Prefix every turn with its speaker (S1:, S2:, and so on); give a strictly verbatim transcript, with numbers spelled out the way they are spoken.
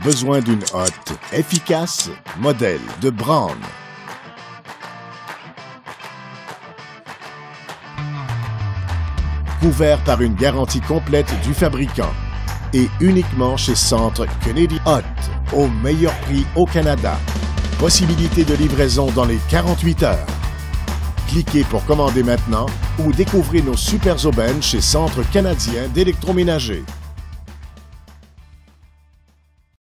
S1: Besoin d'une hotte efficace? Modèle de Brown. Couvert par une garantie complète du fabricant et uniquement chez Centre Kennedy Hot, au meilleur prix au Canada. Possibilité de livraison dans les quarante-huit heures. Cliquez pour commander maintenant ou découvrez nos super aubaines chez Centre canadien d'électroménager.